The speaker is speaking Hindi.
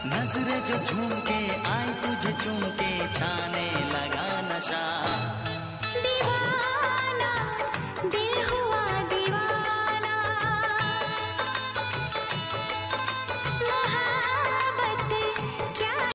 नजरें जो झूम के आई तुझे चूम के छाने लगा नशा।